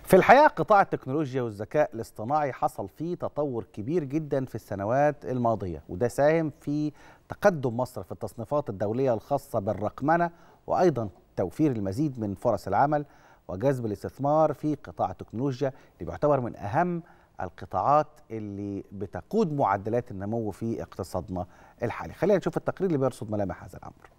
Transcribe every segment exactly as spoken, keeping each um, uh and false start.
في الحقيقة قطاع التكنولوجيا والذكاء الاصطناعي حصل فيه تطور كبير جدا في السنوات الماضية، وده ساهم في تقدم مصر في التصنيفات الدولية الخاصة بالرقمنة، وأيضا توفير المزيد من فرص العمل وجذب الاستثمار في قطاع التكنولوجيا اللي بيعتبر من أهم القطاعات اللي بتقود معدلات النمو في اقتصادنا الحالي. خلينا نشوف التقرير اللي بيرصد ملامح هذا الأمر.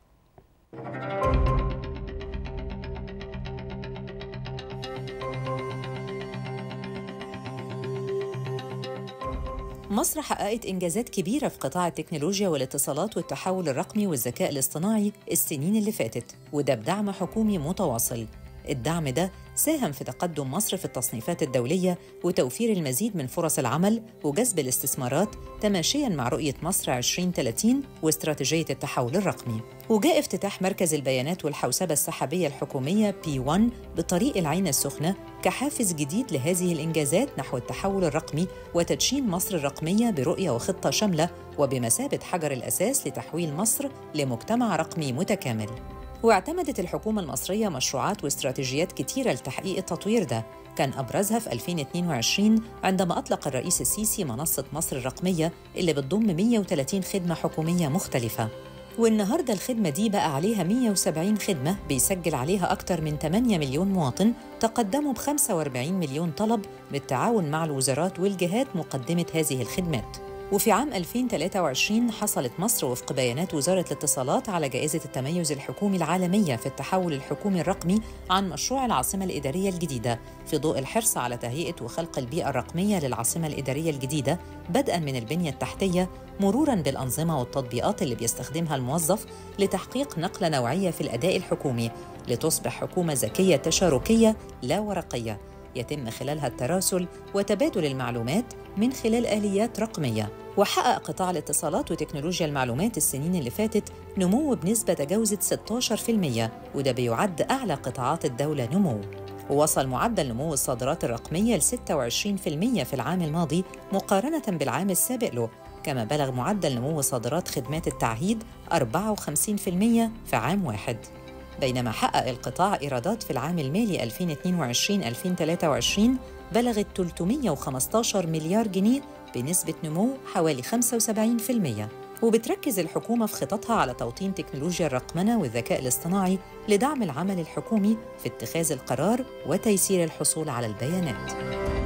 مصر حققت إنجازات كبيرة في قطاع التكنولوجيا والاتصالات والتحول الرقمي والذكاء الاصطناعي السنين اللي فاتت، وده بدعم حكومي متواصل. الدعم ده ساهم في تقدم مصر في التصنيفات الدولية وتوفير المزيد من فرص العمل وجذب الاستثمارات تماشياً مع رؤية مصر عشرين ثلاثين واستراتيجية التحول الرقمي. وجاء افتتاح مركز البيانات والحوسبة السحابية الحكومية بي واحد بطريق العين السخنة كحافز جديد لهذه الإنجازات نحو التحول الرقمي وتدشين مصر الرقمية برؤية وخطة شاملة، وبمثابة حجر الأساس لتحويل مصر لمجتمع رقمي متكامل. واعتمدت الحكومة المصرية مشروعات واستراتيجيات كتيرة لتحقيق التطوير ده، كان أبرزها في ألفين واثنين وعشرين عندما أطلق الرئيس السيسي منصة مصر الرقمية اللي بتضم مئة وثلاثين خدمة حكومية مختلفة. والنهاردة الخدمة دي بقى عليها مئة وسبعين خدمة بيسجل عليها أكثر من ثمانية مليون مواطن، تقدموا ب خمسة وأربعين مليون طلب بالتعاون مع الوزارات والجهات مقدمة هذه الخدمات. وفي عام ألفين وثلاثة وعشرين حصلت مصر وفق بيانات وزارة الاتصالات على جائزة التميز الحكومي العالمية في التحول الحكومي الرقمي عن مشروع العاصمة الإدارية الجديدة، في ضوء الحرص على تهيئة وخلق البيئة الرقمية للعاصمة الإدارية الجديدة، بدءاً من البنية التحتية مروراً بالأنظمة والتطبيقات اللي بيستخدمها الموظف لتحقيق نقلة نوعية في الأداء الحكومي لتصبح حكومة ذكية تشاركية لا ورقية يتم خلالها التراسل وتبادل المعلومات من خلال آليات رقمية. وحقق قطاع الاتصالات وتكنولوجيا المعلومات السنين اللي فاتت نمو بنسبة تجاوزت ستة عشر بالمئة، وده بيعد أعلى قطاعات الدولة نمو. ووصل معدل نمو الصادرات الرقمية ل ستة وعشرين بالمئة في العام الماضي مقارنة بالعام السابق له، كما بلغ معدل نمو صادرات خدمات التعهيد أربعة وخمسين بالمئة في عام واحد. بينما حقق القطاع إيرادات في العام المالي ألفين واثنين وعشرين ألفين وثلاثة وعشرين بلغت ثلاثمئة وخمسة عشر مليار جنيه بنسبة نمو حوالي خمسة وسبعين بالمئة. وبتركز الحكومة في خططها على توطين تكنولوجيا الرقمنة والذكاء الاصطناعي لدعم العمل الحكومي في اتخاذ القرار وتيسير الحصول على البيانات.